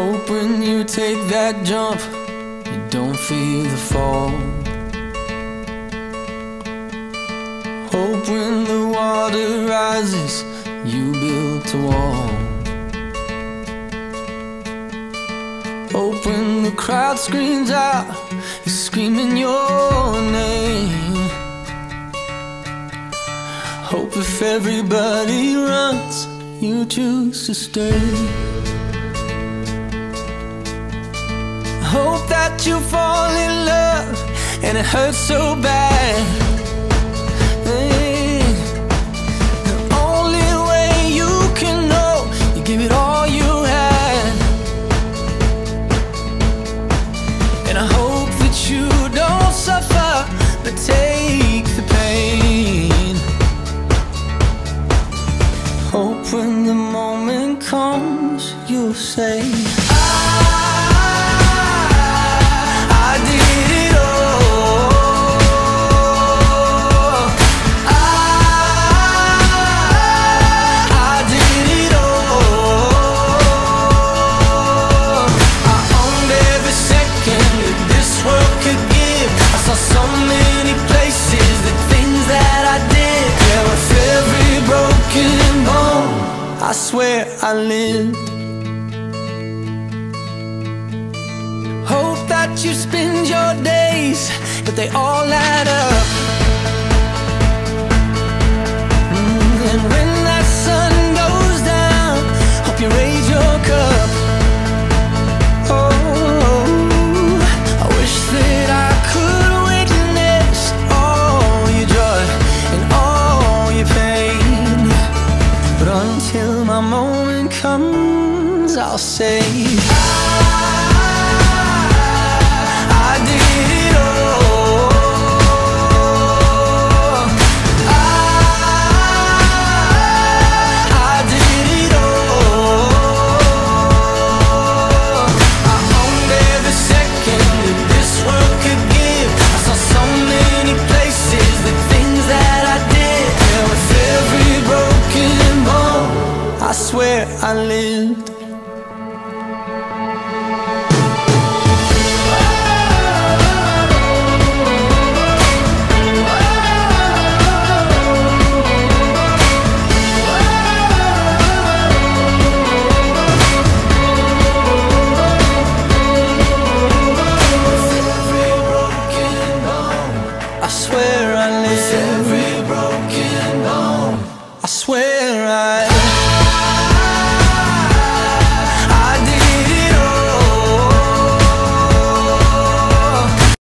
Hope when you take that jump, you don't feel the fall. Hope when the water rises, you built a wall. Hope when the crowd screams out, you're screaming your name. Hope if everybody runs, you choose to stay. Hope that you fall in love and it hurts so bad. Hey, the only way you can know, you give it all you had. And I hope that you don't suffer, but take the pain. Hope when the moment comes, you'll say, I did it all. I did it all. I owned every second that this world could give. I saw so many places, the things that I did. Yeah, with every broken bone, I swear I lived. Hope that you spend your days, but they all add up. And when that sun goes down, hope you raise your cup. Oh, I wish that I could witness all your joy and all your pain. But until my moment comes, I'll say, I did it all. I did it all. I owned every second that this world could give. I saw so many places, the things that I did. Yeah, with every broken bone, I swear I lived. I swear I live.